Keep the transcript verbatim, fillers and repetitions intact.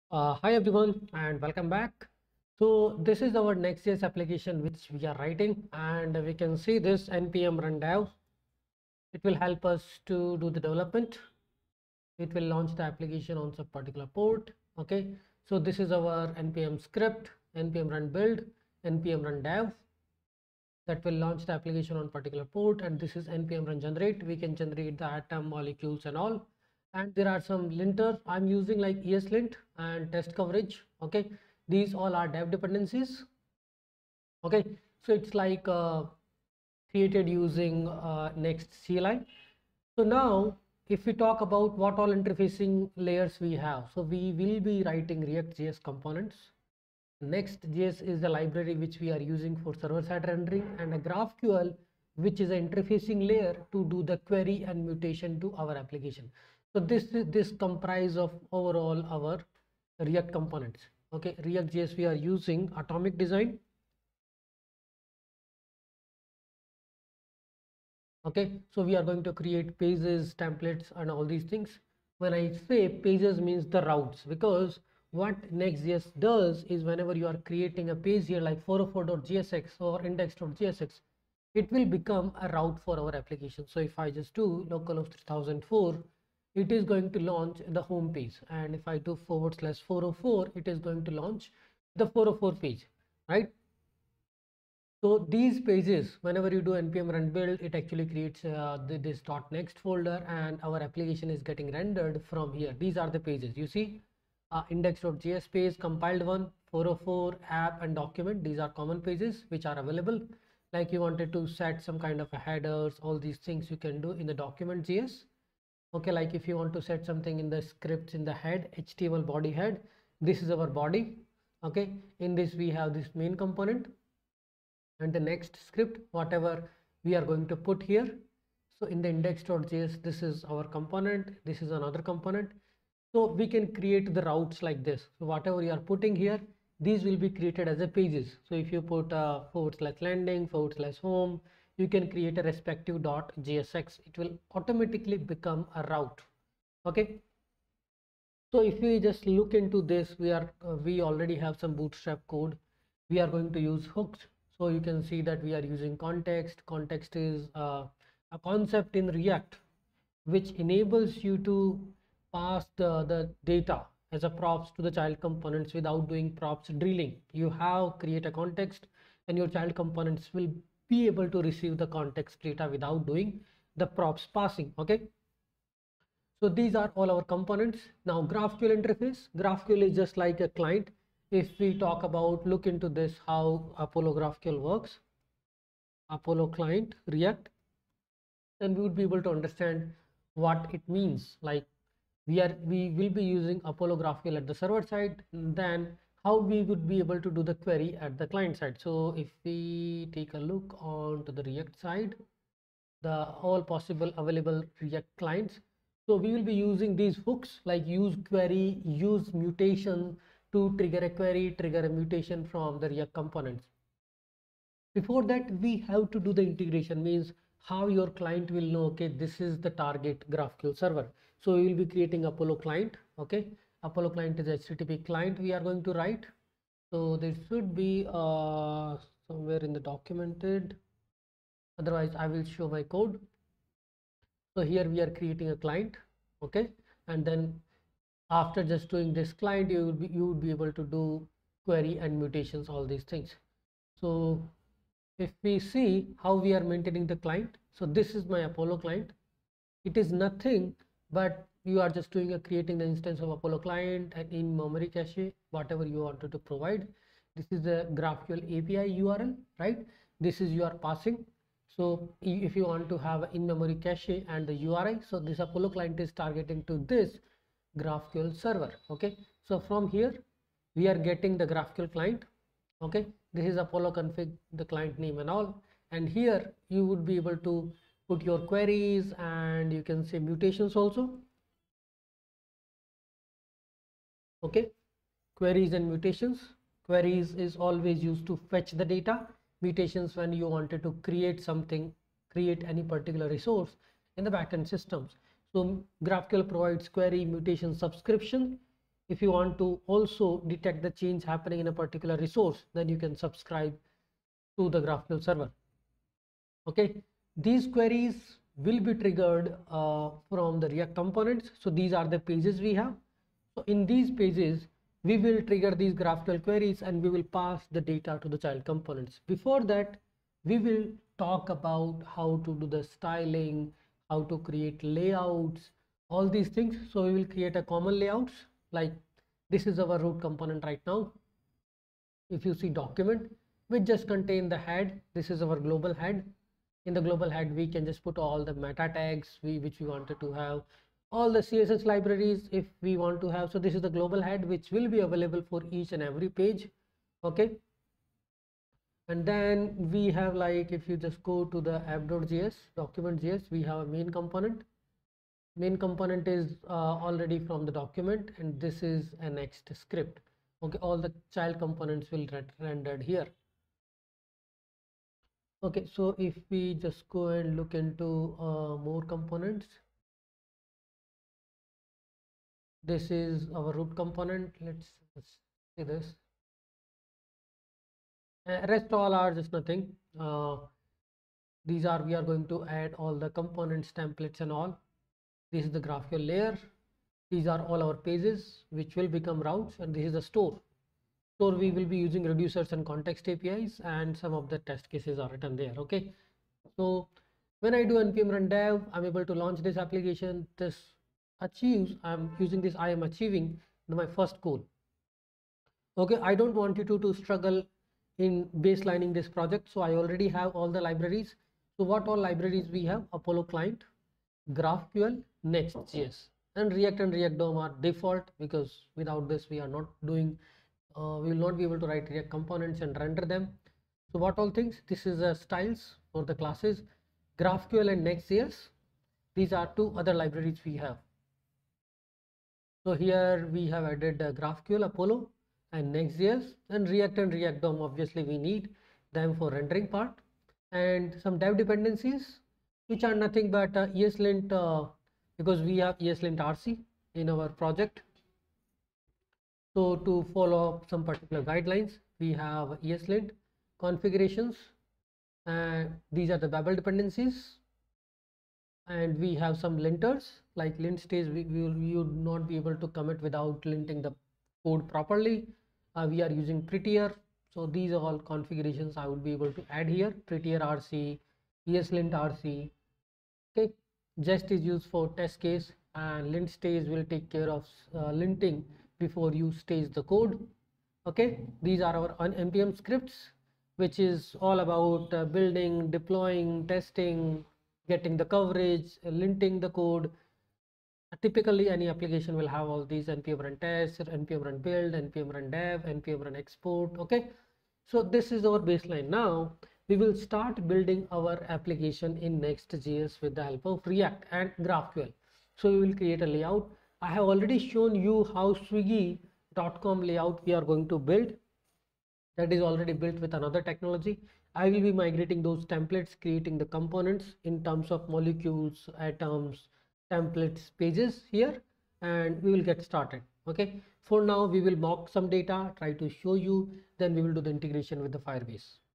Uh, hi everyone and welcome back. So this is our Next.js application which we are writing, and we can see this npm run dev. It will help us to do the development. It will launch the application on some particular port. Okay, so this is our npm script, npm run build, npm run dev, that will launch the application on particular port. And this is npm run generate. We can generate the atom molecules and all. And there are some linter I'm using like ESLint and test coverage. Okay, these all are dev dependencies. Okay, so it's like uh, created using uh, next C L I. So now if we talk about what all interfacing layers we have, so we will be writing React.js components. Next.js is the library which we are using for server-side rendering, and a GraphQL which is an interfacing layer to do the query and mutation to our application. So this is this comprise of overall our React components. Okay, React.js we are using atomic design. Okay, so we are going to create pages, templates, and all these things. When I say pages means the routes, because what Next.js does is whenever you are creating a page here like four oh four dot J S X or index dot J S X, it will become a route for our application. So if I just do localhost three thousand four, it is going to launch the home page, and if I do forward slash four oh four, it is going to launch the four oh four page, right? So these pages, whenever you do npm run build, it actually creates uh, the, this .next folder, and our application is getting rendered from here. These are the pages you see, uh, index.js page, compiled one, four oh four, app, and document. These are common pages which are available. Like you wanted to set some kind of a headers, all these things you can do in the document.js. Okay, like if you want to set something in the scripts in the head, H T M L body head, this is our body. Okay, in this we have this main component and the next script whatever we are going to put here. So in the index.js, this is our component, this is another component. So we can create the routes like this. So whatever you are putting here, these will be created as a pages. So if you put a forward slash landing, forward slash home, you can create a respective dot .jsx. It will automatically become a route. Okay, so if we just look into this, we are uh, we already have some bootstrap code. We are going to use hooks. So you can see that we are using context. Context is uh, a concept in React which enables you to pass the, the data as a props to the child components without doing props drilling. You have create a context and your child components will be able to receive the context data without doing the props passing. Okay, so these are all our components. Now GraphQL interface. GraphQL is just like a client. If we talk about, look into this, how Apollo GraphQL works, Apollo client React, then we would be able to understand what it means. Like we are, we will be using Apollo GraphQL at the server side, then how we would be able to do the query at the client side. So if we take a look on to the React side, the all possible available React clients. So we will be using these hooks like use query, use mutation to trigger a query, trigger a mutation from the React components. Before that, we have to do the integration, means how your client will know, okay, this is the target GraphQL server. So we will be creating Apollo client. Okay, Apollo client is H T T P client we are going to write. So there should be uh, somewhere in the documented, otherwise I will show my code. So here we are creating a client. Okay, and then after just doing this client, you would be you would be able to do query and mutations, all these things. So if we see how we are maintaining the client, so this is my Apollo client. It is nothing but you are just doing a creating the instance of Apollo client and in memory cache whatever you wanted to provide. This is the GraphQL A P I U R L, right? This is you are passing. So if you want to have in-memory cache and the U R I, so this Apollo client is targeting to this GraphQL server. Okay, so from here we are getting the GraphQL client. Okay, this is Apollo config, the client name and all, and here you would be able to put your queries and you can say mutations also. Okay, queries and mutations. Queries is always used to fetch the data. Mutations when you wanted to create something, create any particular resource in the backend systems. So GraphQL provides query mutation subscription. if you want to also detect the change happening in a particular resource, then you can subscribe to the GraphQL server. Okay, these queries will be triggered uh, from the React components. So these are the pages we have. So in these pages, we will trigger these GraphQL queries and we will pass the data to the child components. Before that, we will talk about how to do the styling, how to create layouts, all these things. So we will create a common layouts, like this is our root component right now. If you see document, which just contain the head, this is our global head. In the global head, we can just put all the meta tags we which we wanted to have, all the C S S libraries if we want to have. So this is the global head which will be available for each and every page. Okay, and then we have, like, if you just go to the app.js document.js, we have a main component. Main component is uh, already from the document, and this is a next script. Okay, all the child components will get rendered here. Okay, so if we just go and look into uh, more components, this is our root component. Let's, let's see this. Uh, rest all are just nothing. Uh, these are, we are going to add all the components, templates and all. This is the GraphQL layer. These are all our pages which will become routes, and this is the store. Store we will be using reducers and context A P Is, and some of the test cases are written there. Okay, so when I do npm run dev, I'm able to launch this application. This achieves, I'm using this, I am achieving my first goal. Okay, I don't want you to, to struggle in baselining this project. So I already have all the libraries. So what all libraries we have? Apollo client, GraphQL, Next.js, and React and React D O M are default, because without this we are not doing uh, we will not be able to write React components and render them. So what all things? This is a styles for the classes, GraphQL and Next.js. These are two other libraries we have. So here we have added uh, GraphQL, Apollo and Next.js, and React and React D O M. Obviously we need them for rendering part, and some dev dependencies which are nothing but uh, ESLint, uh, because we have ESLint R C in our project. So to follow some particular guidelines, we have ESLint configurations, and these are the Babel dependencies, and we have some linters like lint stage. We, we, will, we would not be able to commit without linting the code properly. Uh, we are using Prettier. So these are all configurations I would be able to add here. Prettier R C, ESLint R C. Okay, Jest is used for test case, and lint stage will take care of uh, linting before you stage the code. Okay, these are our npm scripts, which is all about uh, building, deploying, testing, getting the coverage, uh, linting the code. Typically any application will have all these: npm run test, npm run build, npm run dev, npm run export. Okay, so this is our baseline. Now we will start building our application in Next.js with the help of React and GraphQL. So we will create a layout. I have already shown you how Swiggy dot com layout we are going to build. That is already built with another technology. I will be migrating those templates, creating the components in terms of molecules, atoms, templates, pages here, and we will get started. Okay, for now we will mock some data, try to show you, then we will do the integration with the Firebase.